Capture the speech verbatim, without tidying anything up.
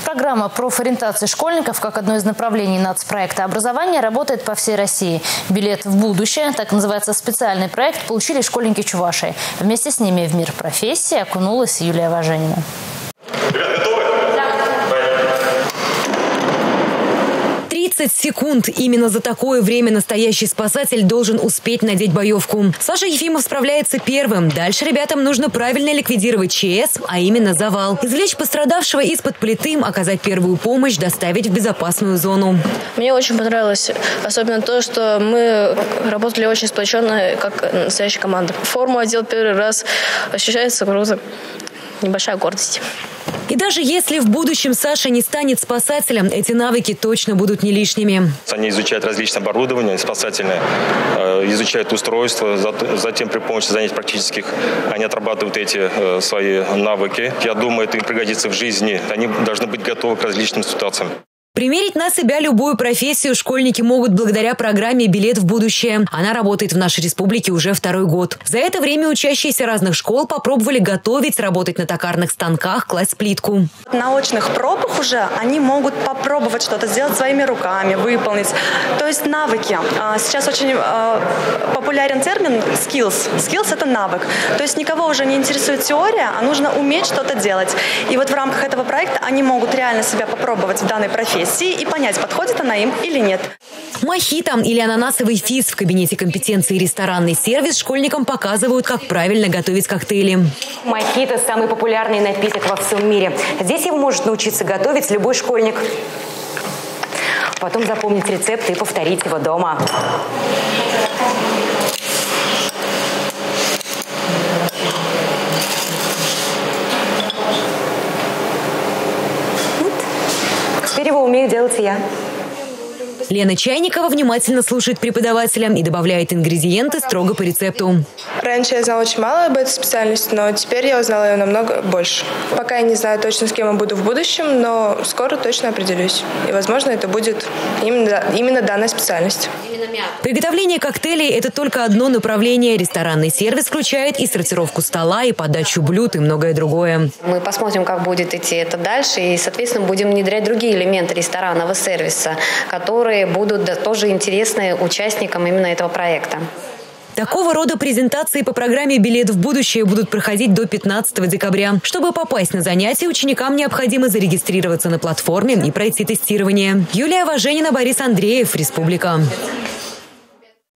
Программа профориентации школьников как одно из направлений нацпроекта образования работает по всей России. «Билет в будущее», так называется специальный проект, получили школьники Чувашии. Вместе с ними в мир профессии окунулась Юлия Важенина. тридцать секунд. Именно за такое время настоящий спасатель должен успеть надеть боевку. Саша Ефимов справляется первым. Дальше ребятам нужно правильно ликвидировать ЧС, а именно завал. Извлечь пострадавшего из-под плиты, оказать первую помощь, доставить в безопасную зону. Мне очень понравилось, особенно то, что мы работали очень сплоченно, как настоящая команда. Форму одел первый раз, ощущается круто. Небольшая гордость. И даже если в будущем Саша не станет спасателем, эти навыки точно будут не лишними. Они изучают различные оборудования спасательные, изучают устройства, затем при помощи занятий практических они отрабатывают эти свои навыки. Я думаю, это им пригодится в жизни. Они должны быть готовы к различным ситуациям. Примерить на себя любую профессию школьники могут благодаря программе «Билет в будущее». Она работает в нашей республике уже второй год. За это время учащиеся разных школ попробовали готовить, работать на токарных станках, класть плитку. На очных пробах уже они могут попробовать что-то сделать своими руками, выполнить. То есть навыки. Сейчас очень популярен термин skills. Skills – это навык. То есть никого уже не интересует теория, а нужно уметь что-то делать. И вот в рамках этого проекта они могут реально себя попробовать в данной профессии и понять, подходит она им или нет. Мохито или ананасовый физ в кабинете компетенции ресторанный сервис школьникам показывают, как правильно готовить коктейли. Мохито – самый популярный напиток во всем мире. Здесь его может научиться готовить любой школьник. Потом запомнить рецепт и повторить его дома. Теперь его умею делать и я. Лена Чайникова внимательно слушает преподавателя и добавляет ингредиенты строго по рецепту. Раньше я знала очень мало об этой специальности, но теперь я узнала ее намного больше. Пока я не знаю точно, с кем я буду в будущем, но скоро точно определюсь. И, возможно, это будет именно, именно данная специальность. Приготовление коктейлей – это только одно направление. Ресторанный сервис включает и сортировку стола, и подачу блюд, и многое другое. Мы посмотрим, как будет идти это дальше, и, соответственно, будем внедрять другие элементы ресторанного сервиса, которые будут тоже интересны участникам именно этого проекта. Такого рода презентации по программе «Билет в будущее» будут проходить до пятнадцатого декабря. Чтобы попасть на занятия, ученикам необходимо зарегистрироваться на платформе и пройти тестирование. Юлия Важенина, Борис Андреев, Республика.